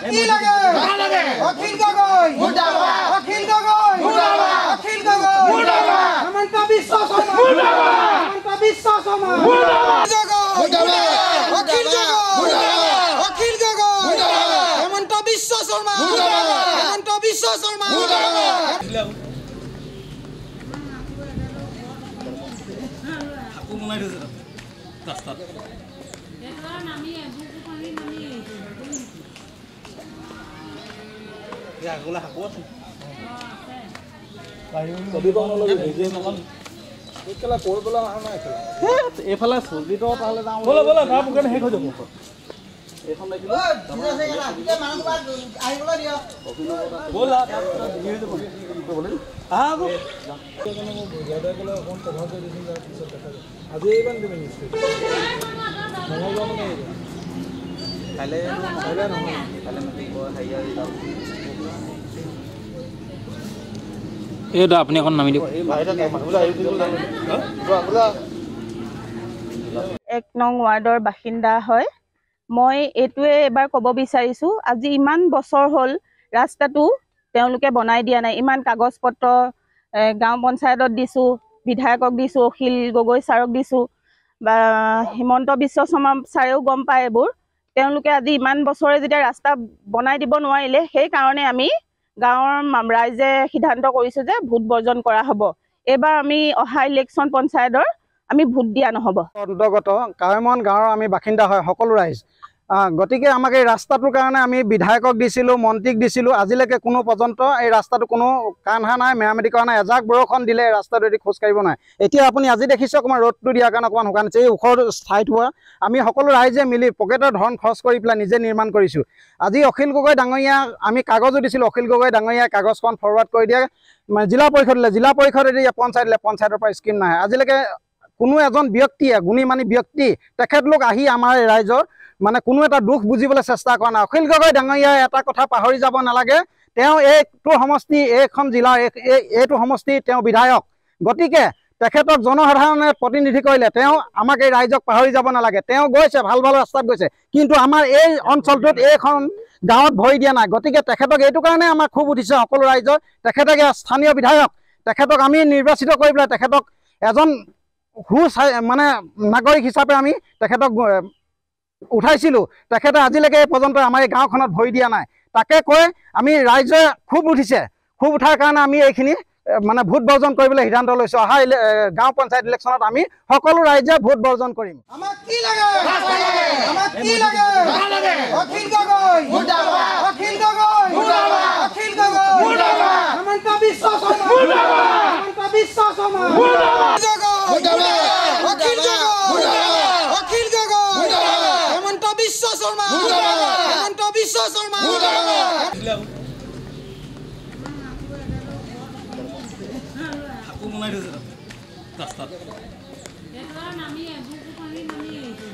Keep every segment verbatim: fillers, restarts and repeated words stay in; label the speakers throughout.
Speaker 1: কি লাগে অখিল গগৈ মুৰ্দাবাদ অখিল গগৈ মুৰ্দাবাদ অখিল গগৈ মুৰ্দাবাদ হেমন্ত বিশ্ব শৰ্মা মুৰ্দাবাদ হেমন্ত বিশ্ব শৰ্মা মুৰ্দাবাদ মুৰ্দাবাদ অখিল গগৈ মুৰ্দাবাদ অখিল গগৈ মুৰ্দাবাদ হেমন্ত বিশ্ব শৰ্মা মুৰ্দাবাদ হেমন্ত বিশ্ব শৰ্মা মুৰ্দাবাদ
Speaker 2: আকু বনাই দিছে ৰাস্তাত
Speaker 3: এটা নামি বুকু পানী নামি
Speaker 2: ইয়া গোলা হাকু আছে
Speaker 3: আছে
Speaker 2: কবি কম লগে ভিজে নকন একলা কোৰ বলা আহা নাই একলা এফালে সজিত তাহলে যাও বলা বলা না বুকে হেক হৈ যাব এখন দেখিলো
Speaker 1: জিনা সে গলা কে মানুহ বাদ আহিবলা দিয়া
Speaker 2: বলা ভিজে হৈ যাব বলে আহা গো কেনে মো বুঝাদা গলা কোন প্রভাব কৰি দিন যাৰ পিছত দেখা যায় আজি এইবান দিবে নিশ্চয় মঙ্গল যাব নাই কাইলে কাইলে নহয় কাইলে মই হাইয়া যাও
Speaker 4: এইটা আপনি এখন নামি দিব
Speaker 5: এক নং ৱাৰ্ডৰ বাসিন্দা হয় মই এইটোৱে এবাৰ ক'ব বিচাৰিছোঁ আজি ইমান বছৰ হ'ল ৰাস্তাটো তেওঁলোকে বনাই দিয়া নাই ইমান কাগজ পত্ৰ গাঁও পঞ্চায়তত দিছোঁ বিধায়কক দিছোঁ অখিল গগৈ ছাৰক দিছোঁ বা হিমন্ত বিশ্ব শৰ্মা ছাৰেও গম পায় এইবোৰ তেওঁলোকে আজি ইমান বছৰে যেতিয়া ৰাস্তা বনাই দিব নোৱাৰিলে সেইকাৰণে আমি গাঁৱৰ ৰাইজে সিদ্ধান্ত কৰিছোঁ যে ভোট বৰ্জন কৰা হ'ব এইবাৰ আমি অহা ইলেকশ্যন পঞ্চায়তৰ আমি ভোট দিয়া নহ'ব
Speaker 6: অন্তৰ্গত কাৱৈমন গাঁৱৰ আমি বাসিন্দা হয় সকলো ৰাইজ গতিকে আমাক এই ৰাস্তাটোৰ কাৰণে আমি বিধায়কক দিছিলোঁ মন্ত্ৰীক দিছিলোঁ আজিলৈকে কোনো পৰ্যন্ত এই ৰাস্তাটো কোনো কাণহা নাই মেৰামতি কৰা নাই এজাক বৰষুণ দিলে এই ৰাস্তাটো এটি খোজকাঢ়িব নাই এতিয়া আপুনি আজি দেখিছে অকণমান ৰ'দটো দিয়াৰ কাৰণে অকণমান শুকান হৈছে এই ওখৰ ঠাইত হোৱা আমি সকলো ৰাইজে মিলি পকেটৰ ধন খৰচ কৰি পেলাই নিজে নিৰ্মাণ কৰিছোঁ আজি অখিল গগৈ ডাঙৰীয়া আমি কাগজো দিছিলোঁ অখিল গগৈ ডাঙৰীয়াই কাগজখন ফৰৱাৰ্ড কৰি দিয়ে মানে জিলা পৰিষদ দিলে জিলা পৰিষদ এতিয়া পঞ্চায়ত দিলে পঞ্চায়তৰ পৰা স্কিম নাই আজিলৈকে কোনো এজন ব্যক্তিয়ে গুণী মানি ব্যক্তি তেখেতলোক আহি আমাৰ ৰাইজৰ মানে কোনো এটা দুখ বুজিবলৈ চেষ্টা কৰা নাই অখিল গগৈ ডাঙৰীয়াই এটা কথা পাহৰি যাব নালাগে তেওঁ এইটো সমষ্টি এইখন জিলাৰ এইটো সমষ্টি তেওঁ বিধায়ক গতিকে তেখেতক জনসাধাৰণে প্ৰতিনিধি কৰিলে তেওঁ আমাক এই ৰাইজক পাহৰি যাব নালাগে তেওঁ গৈছে ভাল ভাল ৰাস্তাত গৈছে কিন্তু আমাৰ এই অঞ্চলটোত এইখন গাঁৱত ভৰি দিয়া নাই গতিকে তেখেতক এইটো কাৰণে আমাক খুব উঠিছে সকলো ৰাইজৰ তেখেতকে স্থানীয় বিধায়ক তেখেতক আমি নিৰ্বাচিত কৰি পেলাই তেখেতক এজন সু মানে নাগৰিক হিচাপে আমি তেখেতক উঠাইছিলোঁ তেখেতে আজিলৈকে এই পৰ্যন্ত আমাৰ এই গাঁওখনত ভৰি দিয়া নাই তাকে কৈ আমি ৰাইজে খুব উঠিছে খুব উঠাৰ কাৰণে আমি এইখিনি মানে ভোট বৰ্জন কৰিবলৈ সিদ্ধান্ত লৈছোঁ অহা গাঁও পঞ্চায়ত ইলেকশ্যনত আমি সকলো ৰাইজে ভোট বৰ্জন কৰিম
Speaker 1: আমাক কি লাগে আমাক কি লাগে অখিল গগৈ মুৰ্দাবাদ অখিল গগৈ মুৰ্দাবাদ অখিল গগৈ মুৰ্দাবাদ হেমন্ত বিশ্ব শৰ্মা মুৰ্দাবাদ হেমন্ত বিশ্ব শৰ্মা মুৰ্দাবাদ মুৰ্দাবাদ অখিল গগৈ মুৰ্দাবাদ অখিল গগৈ মুৰ্দাবাদ হেমন্ত বিশ্ব শৰ্মা মুৰ্দাবাদ হেমন্ত বিশ্ব শৰ্মা মুৰ্দাবাদ
Speaker 2: আকু বনাই দিছে ৰাস্তাত
Speaker 3: এটা নামি বুকু পানী নামি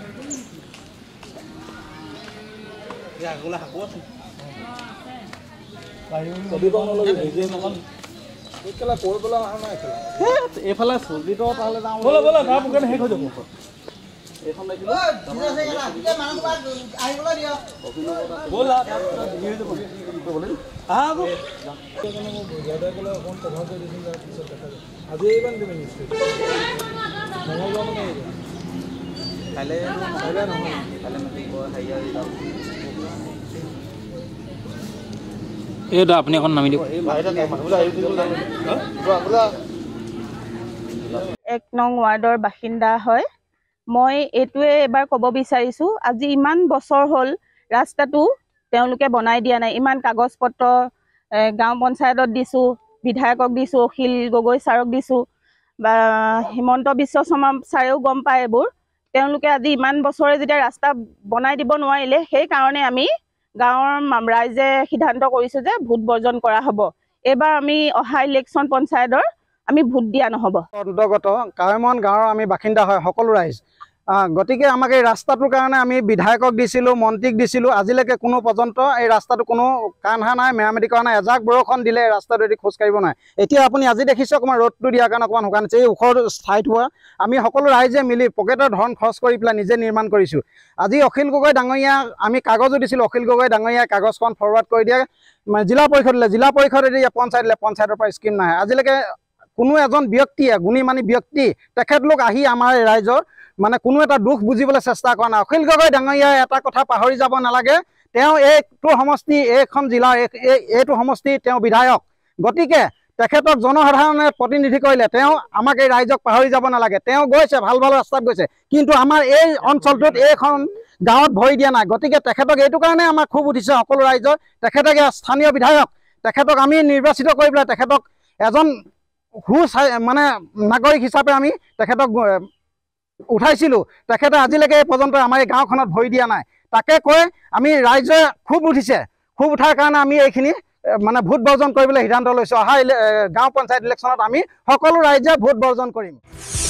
Speaker 2: ইয়া গোলা হাকু আছে
Speaker 3: আছে
Speaker 2: কবি কম লগে ভিজে নকন একলা কোৰ বলা আহা নাই একলা এফালে সজিত তাহলে যাও বলা বলা না বুকে হেক হৈ যাব এখন দেখিলো
Speaker 1: জিনা সে গলা কে মানুহ বাদ আহিবলা দিয়া
Speaker 2: বলা ভিজে হৈ যাব বলে আহা গো কেনে মো বুঝাদা গলা কোন প্রভাব কৰি দিন যাৰ পিছত দেখা যায় আজি এইবান দিবে নিশ্চয় মঙ্গল যাব নাই কাইলে কাইলে নহয় কাইলে মই হাইয়া যাও
Speaker 4: এইটা আপনি এখন নামি দিব
Speaker 5: এক নং ৱাৰ্ডৰ বাসিন্দা হয় মই এইটোৱে এবাৰ ক'ব বিচাৰিছোঁ আজি ইমান বছৰ হ'ল ৰাস্তাটো তেওঁলোকে বনাই দিয়া নাই ইমান কাগজ পত্ৰ গাঁও পঞ্চায়তত দিছোঁ বিধায়কক দিছোঁ অখিল গগৈ ছাৰক দিছোঁ বা হিমন্ত বিশ্ব শৰ্মা ছাৰেও গম পায় এইবোৰ তেওঁলোকে আজি ইমান বছৰে যেতিয়া ৰাস্তা বনাই দিব নোৱাৰিলে সেইকাৰণে আমি গাঁৱৰ ৰাইজে সিদ্ধান্ত কৰিছোঁ যে ভোট বৰ্জন কৰা হ'ব এইবাৰ আমি অহা ইলেকশ্যন পঞ্চায়তৰ আমি ভোট দিয়া নহ'ব
Speaker 6: অন্তৰ্গত কাৱৈমন গাঁৱৰ আমি বাসিন্দা হয় সকলো ৰাইজ গতিকে আমাক এই ৰাস্তাটোৰ কাৰণে আমি বিধায়কক দিছিলোঁ, মন্ত্ৰীক দিছিলোঁ, আজিলৈকে কোনো পৰ্যন্ত এই ৰাস্তাটো কোনো কাণ হা নাই, মেৰামতি কৰা নাই। এজাক বৰষুণ দিলে এই ৰাস্তাটো এদি খোজ কাঢ়িব নাই। এতিয়া আপুনি আজি দেখিছে অকণমান ৰ'দটো দিয়াৰ কাৰণে অকণমান শুকান হৈছে। এই ওখ ঠাইত হোৱা আমি সকলো ৰাইজে মিলি পকেটৰ ধন খৰচ কৰি পেলাই নিজে নিৰ্মাণ কৰিছোঁ। আজি অখিল গগৈ ডাঙৰীয়া আমি কাগজো দিছিলোঁ, অখিল গগৈ ডাঙৰীয়াই কাগজখন ফৰৱাৰ্ড কৰি দিয়ে মানে জিলা পৰিষদলৈ, জিলা পৰিষদে পঞ্চায়ত দিলে, পঞ্চায়তৰ পৰা স্কিম নাহে। আজিলৈকে কোনো এজন ব্যক্তিয়ে গুণী মানি ব্যক্তি তেখেতলোক আহি আমাৰ ৰাইজৰ মানে কোনো এটা দুখ বুজিবলৈ চেষ্টা কৰা নাই। অখিল গগৈ ডাঙৰীয়াই এটা কথা পাহৰি যাব নালাগে, তেওঁ এইটো সমষ্টি, এইখন জিলাৰ এইটো সমষ্টি তেওঁ বিধায়ক। গতিকে তেখেতক জনসাধাৰণে প্ৰতিনিধি কৰিলে, তেওঁ আমাক এই ৰাইজক পাহৰি যাব নালাগে। তেওঁ গৈছে, ভাল ভাল ৰাস্তাত গৈছে, কিন্তু আমাৰ এই অঞ্চলটোত এইখন গাঁৱত ভৰি দিয়া নাই। গতিকে তেখেতক এইটো কাৰণে আমাক খুব উঠিছে সকলো ৰাইজৰ, তেখেতে স্থানীয় বিধায়ক, তেখেতক আমি নিৰ্বাচিত কৰি পেলাই তেখেতক এজন সু মানে নাগৰিক হিচাপে আমি তেখেতক উঠাইছিলোঁ। তেখেতে আজিলৈকে এই পৰ্যন্ত আমাৰ এই গাঁওখনত ভৰি দিয়া নাই। তাকে কৈ আমি ৰাইজে খুব উঠিছে, খুব উঠাৰ কাৰণে আমি এইখিনি মানে ভোট বৰ্জন কৰিবলৈ সিদ্ধান্ত লৈছোঁ। অহা গাঁও পঞ্চায়ত ইলেকশ্যনত আমি সকলো ৰাইজে ভোট বৰ্জন কৰিম।